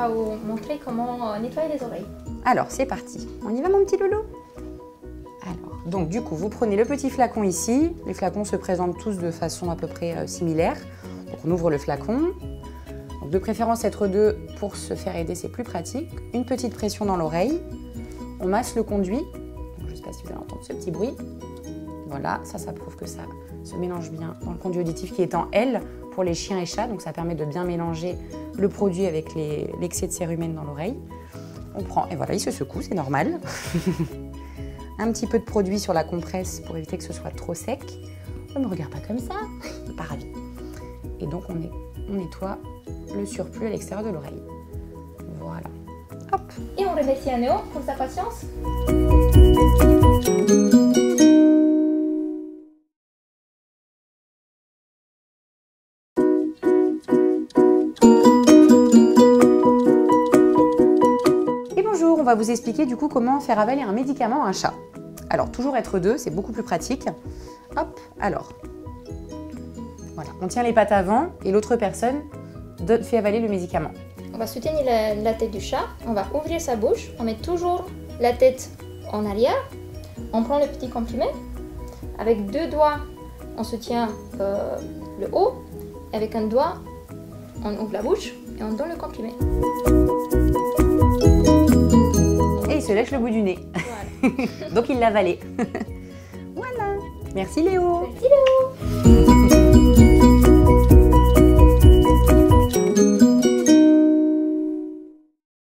va vous montrer comment nettoyer les oreilles. Alors, c'est parti. On y va, mon petit loulou? Alors, donc du coup, vous prenez le petit flacon ici. Les flacons se présentent tous de façon à peu près similaire. Donc, on ouvre le flacon. Donc, de préférence, être deux pour se faire aider, c'est plus pratique. Une petite pression dans l'oreille. On masse le conduit. Donc, je ne sais pas si vous allez entendre ce petit bruit. Voilà, ça prouve que ça se mélange bien dans le conduit auditif qui est en L pour les chiens et chats. Donc, ça permet de bien mélanger le produit avec l'excès de cérumen dans l'oreille. On prend, et voilà, il se secoue, c'est normal. Un petit peu de produit sur la compresse pour éviter que ce soit trop sec. On ne me regarde pas comme ça, pas ravi. Et donc, on nettoie le surplus à l'extérieur de l'oreille. Voilà. Hop. Et on remercie Néo pour sa patience. Bonjour, on va vous expliquer du coup comment faire avaler un médicament à un chat. Alors, toujours être deux, c'est beaucoup plus pratique. Hop, alors. Voilà, on tient les pattes avant et l'autre personne fait avaler le médicament. On va soutenir la tête du chat, on va ouvrir sa bouche, on met toujours la tête en arrière, on prend le petit comprimé, avec deux doigts on soutient le haut, avec un doigt on ouvre la bouche et on donne le comprimé. Et il se lèche le bout du nez. Voilà. Donc il l'a avalé. Voilà. Merci Léo. Merci Léo.